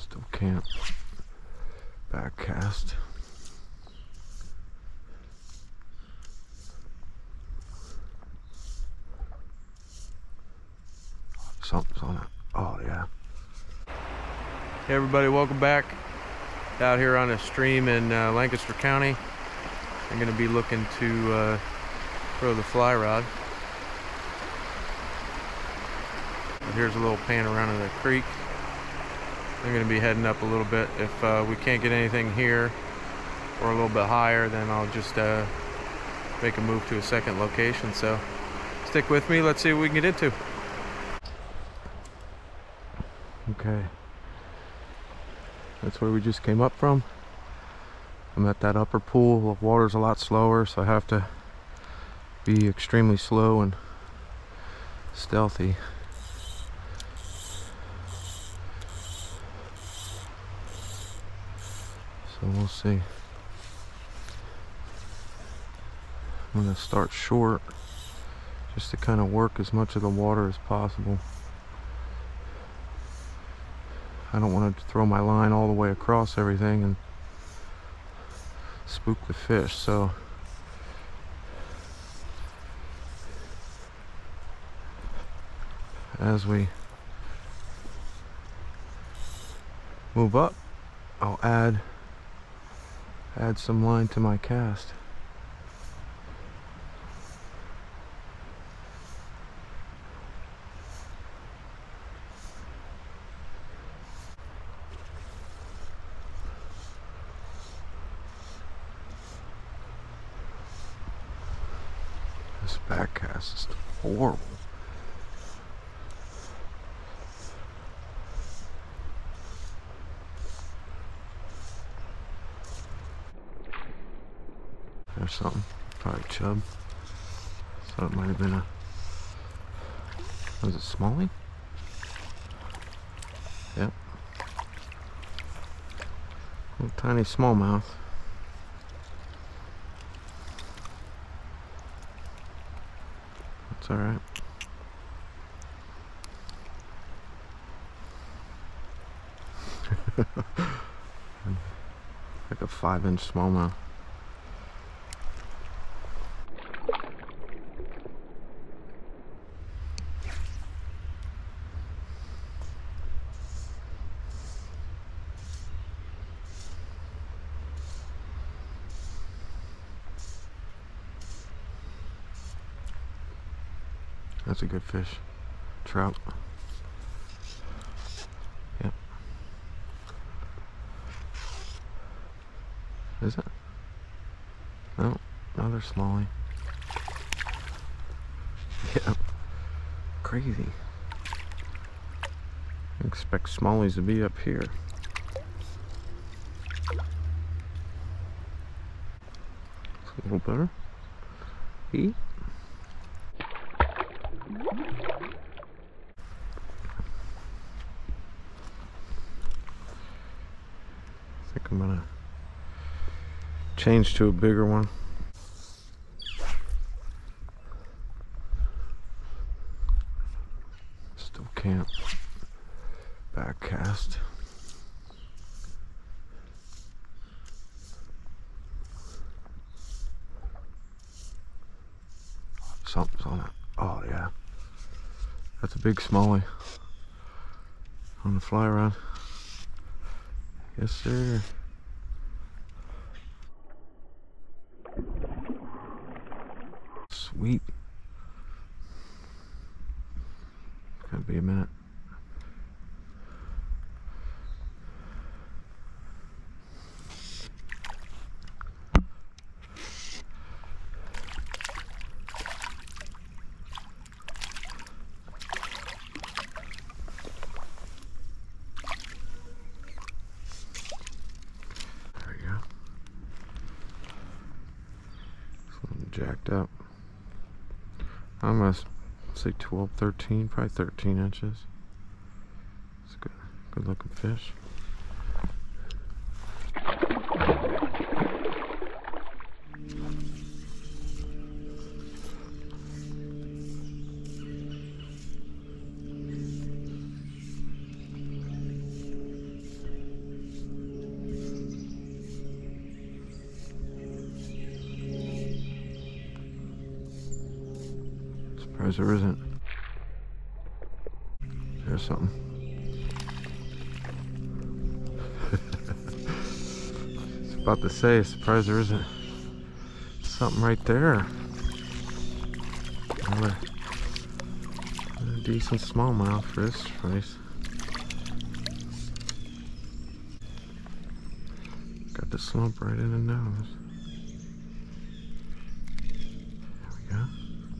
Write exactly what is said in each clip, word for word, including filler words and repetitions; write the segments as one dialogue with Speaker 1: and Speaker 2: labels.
Speaker 1: Still can't back cast. Something's on it. Oh yeah. Hey everybody, welcome back. Out here on a stream in uh, Lancaster County. I'm going to be looking to uh, throw the fly rod. Here's a little pan around in the creek. I'm going to be heading up a little bit. If uh, we can't get anything here or a little bit higher, then I'll just uh, make a move to a second location. So stick with me. Let's see what we can get into. Okay. That's where we just came up from. I'm at that upper pool. The water's a lot slower, so I have to be extremely slow and stealthy. So we'll see. I'm gonna start short just to kind of work as much of the water as possible. I don't want to throw my line all the way across everything and spook the fish, so as we move up, I'll add add some line to my cast. This back cast is horrible. There's something, probably chub. So it might have been a, was it smallie? Yep. Little tiny smallmouth. That's alright. Like a five inch smallmouth. That's a good fish. Trout. Yep. Is it? No, another smallie. Yeah. Crazy. I expect smallies to be up here. It's a little better. Eat. I think I'm gonna change to a bigger one. Still can't back cast. Something's on it. Oh yeah. That's a big smallie on the fly rod. Yes, sir. Sweet. Gonna be a minute. Jacked up. I'm gonna say twelve, thirteen, probably thirteen inches. It's a good, good looking fish. Surprised there isn't. There's something. I was about to say, surprised there isn't something right there. Another, another decent smallmouth for this price. Got the slump right in the nose. There we go.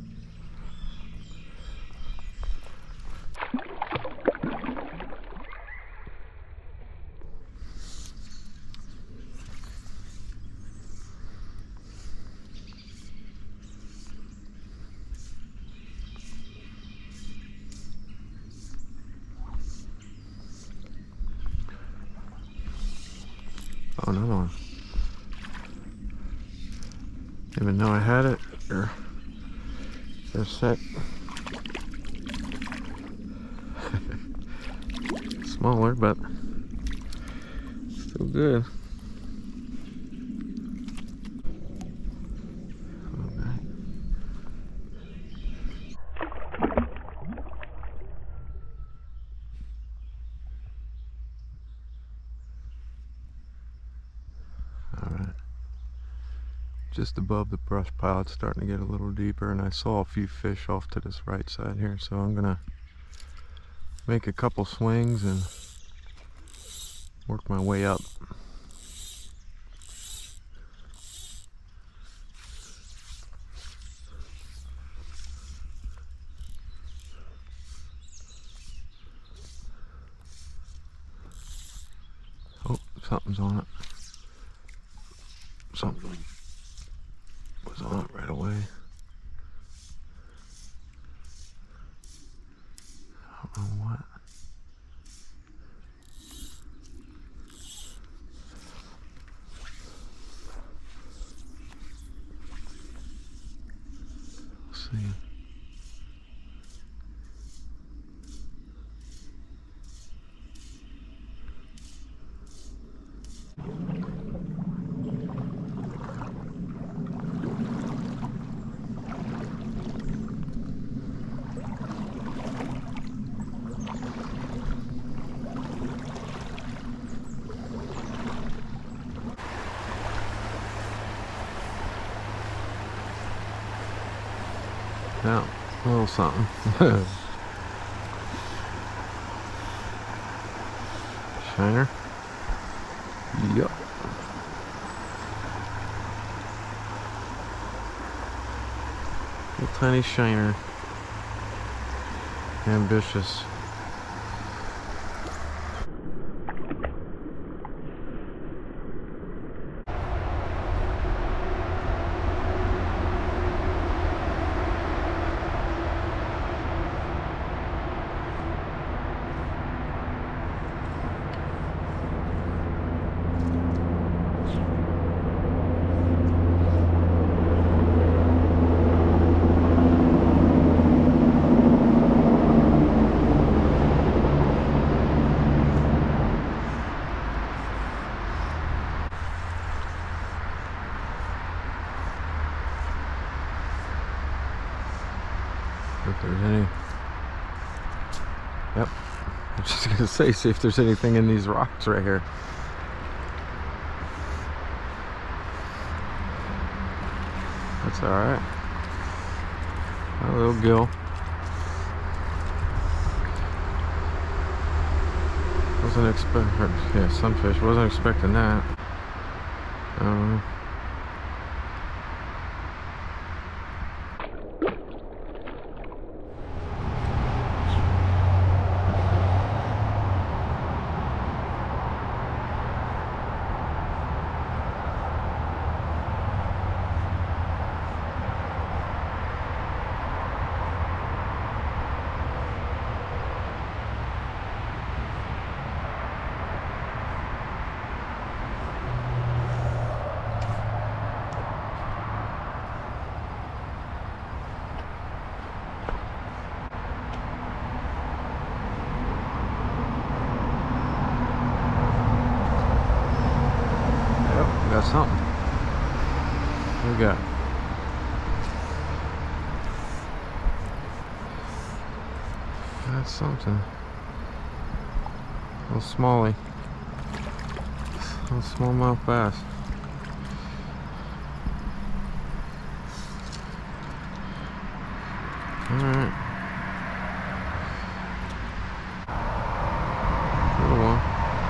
Speaker 1: Oh, another one. Didn't even know I had it. They're, they're set. Smaller, but still good. Okay. All right. Just above the brush pile, it's starting to get a little deeper, and I saw a few fish off to this right side here, so I'm gonna make a couple swings and work my way up. Oh, something's on it. Something was on it right away. I don't know what. Let's see. Yeah, a little something. Shiner. Yup. Little tiny shiner. Ambitious. If there's any, yep, I'm just gonna say, see if there's anything in these rocks right here. That's all right. A little gill. Wasn't expecting, yeah, sunfish. Wasn't expecting that. Um. Got something. What we got? That's something. A little smallie. A little smallmouth bass. Alright. Little one.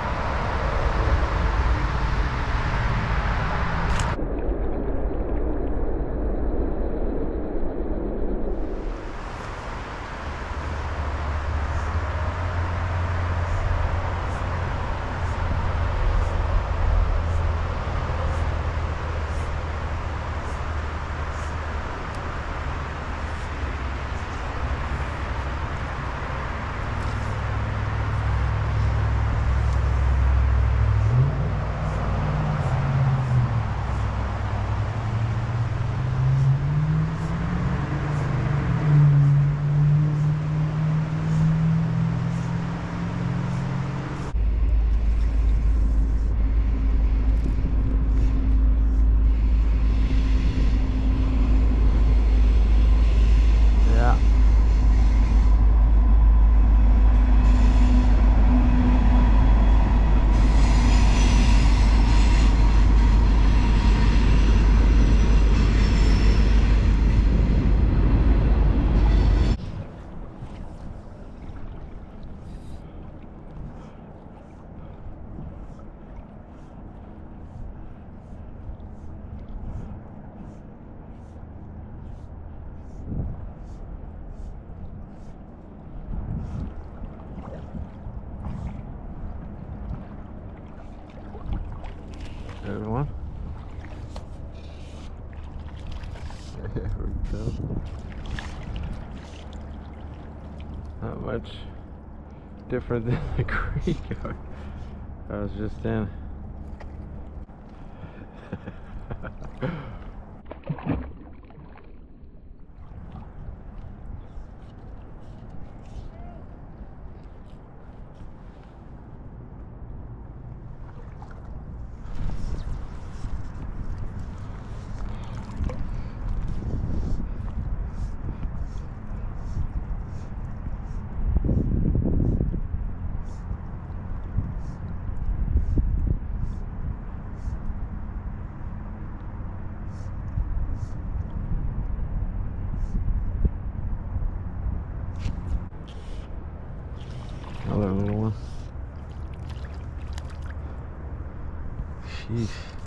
Speaker 1: Good one. There we go. Not much different than the creek I was just in. Another little one. Sheesh.